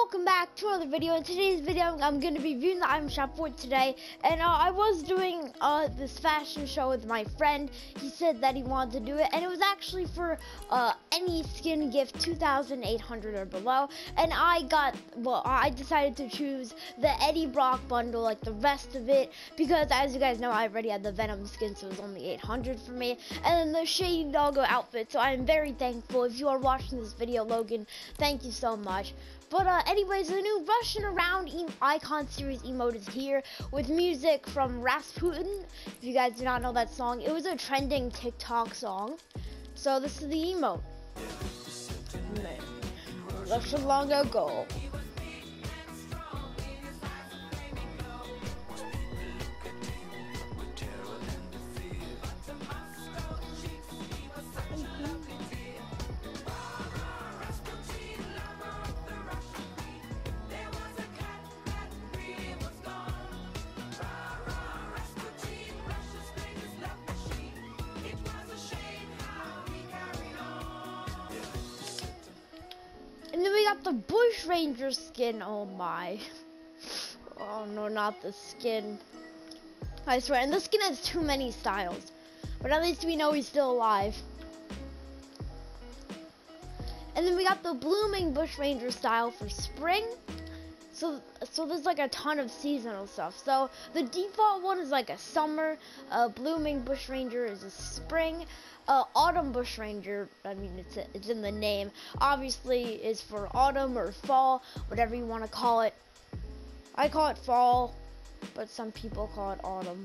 welcome back to another video. In today's video, I'm going to be reviewing the item shop for today. And I was doing this fashion show with my friend. He said that he wanted to do it, and it was actually for any skin gift 2,800 or below. And I decided to choose the Eddie Brock bundle, like the rest of it, because as you guys know, I already had the Venom skin, so it was only 800 for me. And then the Shady Doggo outfit, so I am very thankful. If you are watching this video, Logan, thank you so much. But anyways, the new Russian Around Icon Series emote is here with music from Rasputin. If you guys do not know that song, it was a trending TikTok song. So this is the emote. Russia long ago. And then we got the Bush Ranger skin. Oh my. Oh no, not the skin. I swear. And the skin has too many styles. But at least we know he's still alive. And then we got the Blooming Bush Ranger style for spring. So there's like a ton of seasonal stuff. So the default one is like a summer. Blooming Bush Ranger is a spring. Autumn Bush Ranger, I mean, it's in the name, obviously is for autumn or fall, whatever you want to call it. I call it fall, but some people call it autumn.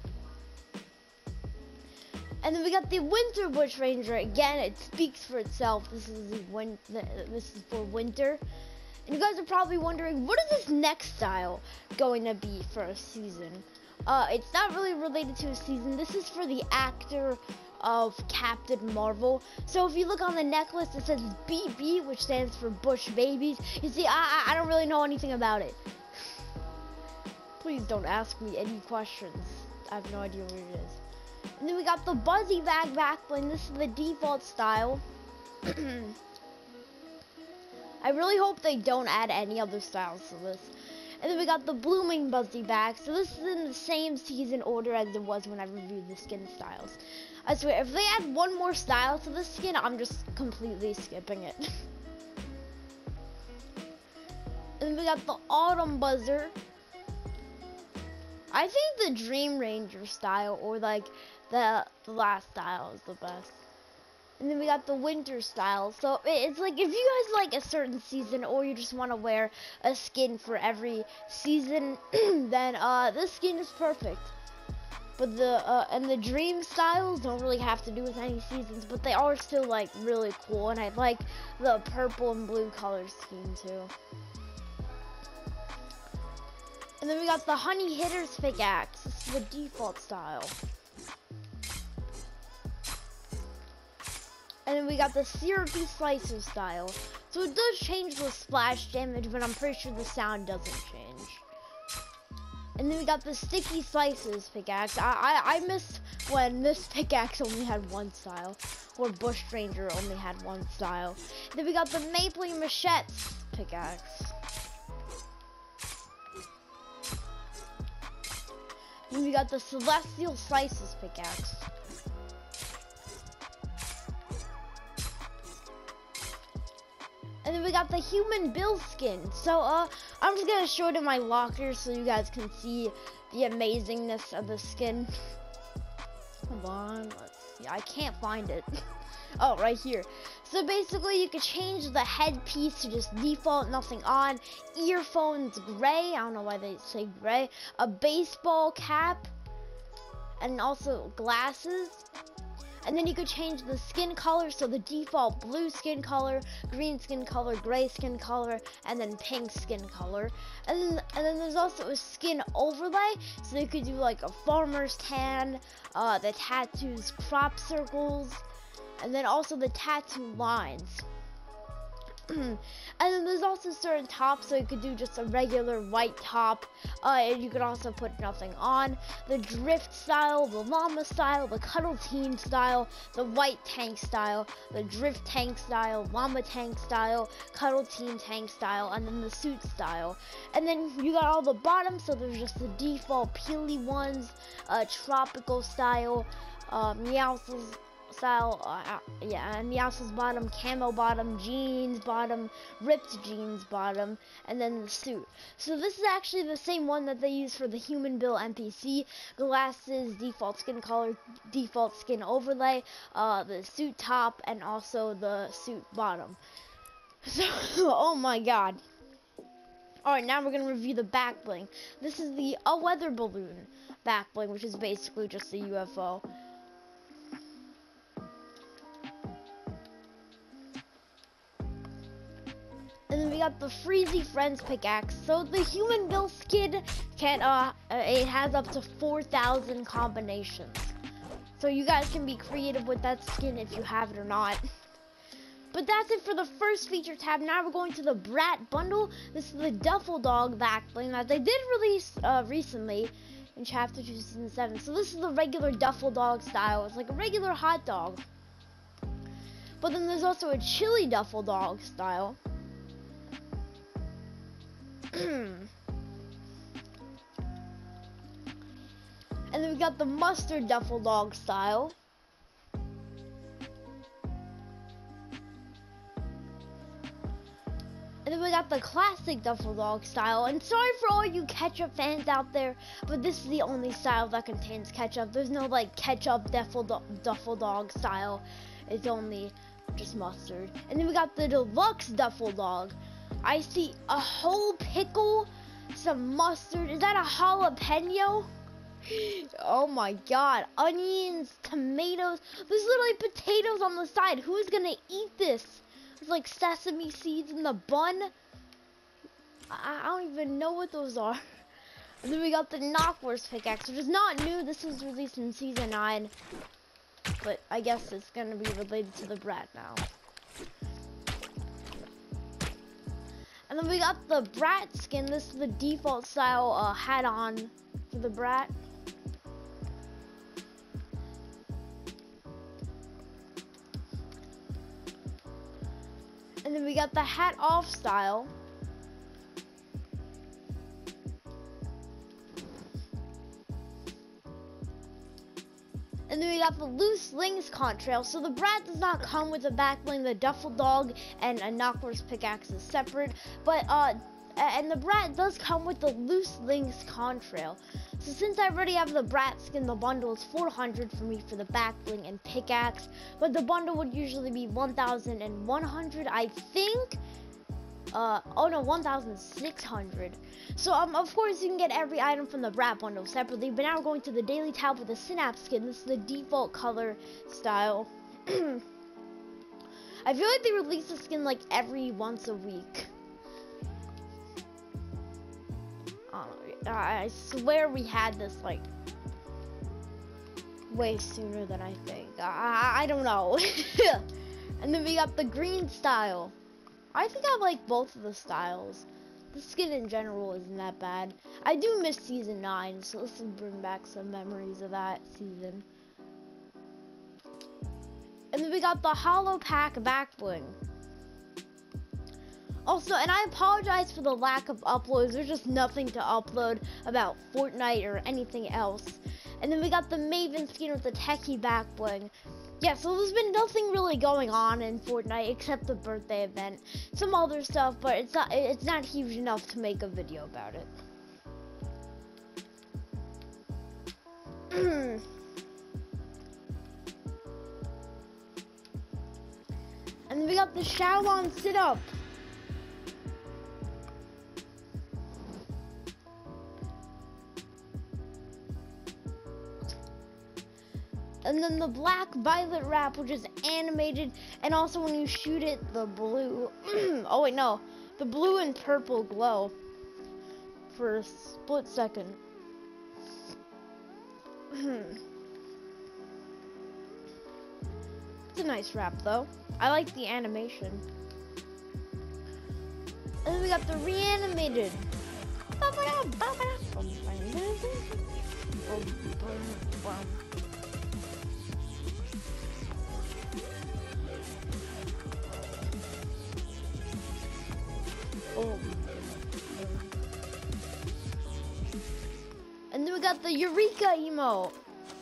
And then we got the Winter Bush Ranger. Again, it speaks for itself. This is for winter. And you guys are probably wondering, what is this next style going to be for a season? It's not really related to a season. This is for the actor of Captain Marvel. So if you look on the necklace, it says BB, which stands for Bush Babies. You see, I don't really know anything about it. Please don't ask me any questions. I have no idea what it is. And then we got the Buzzy Bag back bling. This is the default style. I really hope they don't add any other styles to this. And then we got the Blooming Buzzy Bag. So this is in the same season order as it was when I reviewed the skin styles. I swear, if they add one more style to the skin, I'm just completely skipping it. And then we got the Autumn Buzzer. I think the Dream Ranger style, or like the last style, is the best. And then we got the winter style. So it's like, if you guys like a certain season, or you just want to wear a skin for every season, then this skin is perfect. But the dream styles don't really have to do with any seasons, but they are still like really cool. And I like the purple and blue color scheme too. And then we got the Honey Hitter's pickaxe. This is the default style. And then we got the Syrupy Slicer style. So it does change the splash damage, but I'm pretty sure the sound doesn't change. And then we got the Sticky Slices pickaxe. I missed when this pickaxe only had one style, or Bush Ranger only had one style. And then we got the Maple Machetes pickaxe. And then we got the Celestial Slices pickaxe. And then we got the Human Bill skin. So I'm just gonna show it in my locker so you guys can see the amazingness of the skin. Hold on, let's see. I can't find it. Oh, right here. So basically, you could change the headpiece to just default, nothing on. Earphones gray. I don't know why they say gray. A baseball cap, and also glasses. And then you could change the skin color, so the default blue skin color, green skin color, gray skin color, and then pink skin color. And then there's also a skin overlay, so you could do like a farmer's tan, the tattoos crop circles, and then also the tattoo lines. And then there's also certain tops, so you could do just a regular white top, and you could also put nothing on. The drift style, the llama style, the cuddle teen style, the white tank style, the drift tank style, llama tank style, cuddle teen tank style, and then the suit style. And then you got all the bottoms, so there's just the default peely ones, tropical style, Meows's style, Meows's bottom, camo bottom, jeans bottom, ripped jeans bottom, and then the suit. So this is actually the same one that they use for the Human Bill NPC, glasses, default skin color, default skin overlay, the suit top, and also the suit bottom. So, oh my god. Alright, now we're going to review the back bling. This is the A Weather Balloon back bling, which is basically just a UFO. And then we got the Freezy Friends pickaxe. So the Human Bill skin can, it has up to 4,000 combinations. So you guys can be creative with that skin if you have it or not. But that's it for the first feature tab. Now we're going to the Brat bundle. This is the Duffel Dog back bling that they did release recently in Chapter 2, Season 7. So this is the regular Duffel Dog style. It's like a regular hot dog. But then there's also a chili Duffel Dog style. And then we got the mustard Duffel Dog style. And then we got the classic Duffel Dog style. And sorry for all you ketchup fans out there, but this is the only style that contains ketchup. There's no like ketchup Duffel Dog style. It's only just mustard. And then we got the deluxe Duffel Dog. I see a whole pickle, some mustard. Is that a jalapeno? Oh my god. Onions, tomatoes. There's literally potatoes on the side. Who's gonna eat this? There's like sesame seeds in the bun. I don't even know what those are. And then we got the Knockwurst pickaxe, which is not new. This was released in Season 9. But I guess it's gonna be related to the Brat now. And then we got the Brat skin. This is the default style hat on for the Brat. And then we got the hat off style. And then we got the loose links contrail. So the Brat does not come with a back bling. The Duffel Dog and a Knockwurst pickaxe is separate. But and the Brat does come with the loose links contrail. So since I already have the Brat skin, the bundle is 400 for me for the back bling and pickaxe. But the bundle would usually be 1,100, I think. Oh no, 1,600. So of course you can get every item from the Brat bundle separately. But now we're going to the daily tab with the Synapse skin. This is the default color style. I feel like they release the skin like every once a week. I swear we had this like way sooner than I think. I don't know. And then we got the green style. I think I like both of the styles. The skin in general isn't that bad. I do miss Season 9, so let's bring back some memories of that season. And then we got the Hollow Pack back bling. Also, and I apologize for the lack of uploads. There's just nothing to upload about Fortnite or anything else. And then we got the Maven skin with the techie back bling. Yeah, so there's been nothing really going on in Fortnite except the birthday event. Some other stuff, but it's not huge enough to make a video about it. And then we got the Shaolin sit-up. And then the black violet wrap, which is animated, and also when you shoot it, the blue, oh wait, no, the blue and purple glow for a split second. It's a nice wrap though. I like the animation. And then we got the reanimated. And then we got the Eureka emote.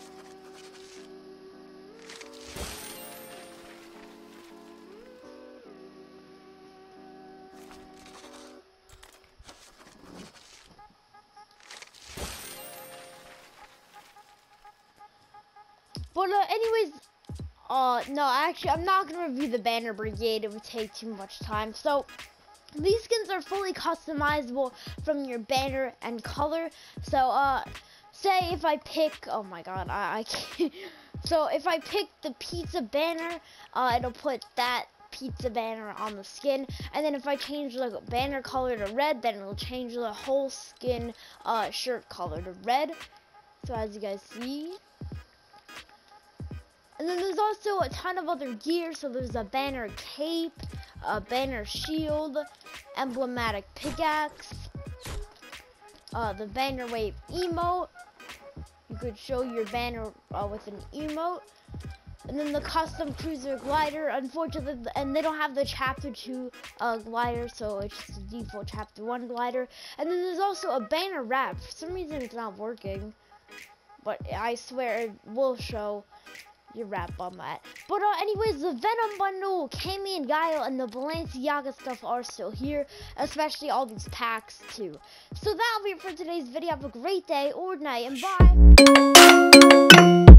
But anyways, no, actually, I'm not gonna review the Banner Brigade. It would take too much time. So these skins are fully customizable from your banner and color. So say if I pick, oh my god, I can't. So if I pick the pizza banner, it'll put that pizza banner on the skin, and then if I change the banner color to red, then it'll change the whole skin shirt color to red. So as you guys see. And then there's also a ton of other gear. So there's a banner cape, a banner shield, emblematic pickaxe, the banner wave emote. You could show your banner with an emote. And then the custom cruiser glider, unfortunately, and they don't have the chapter 2 glider, so it's just a default chapter 1 glider. And then there's also a banner wrap. For some reason it's not working, but I swear it will show your wrap on that. But anyways, the Venom bundle, Cammy and Guile, and the Balenciaga stuff are still here, especially all these packs too. So that'll be it for today's video. Have a great day or night, and bye.